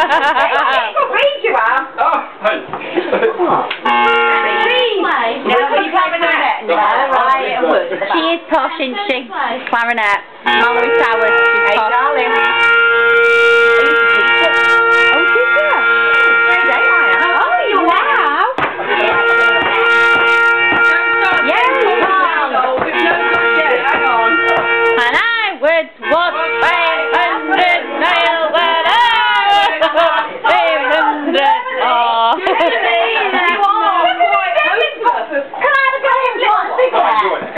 read you are. Oh, right. Read. No, you clarinet. No, right. She is posh, isn't she? Clarinet. Mallory Towers. She's Hey, posh. darling.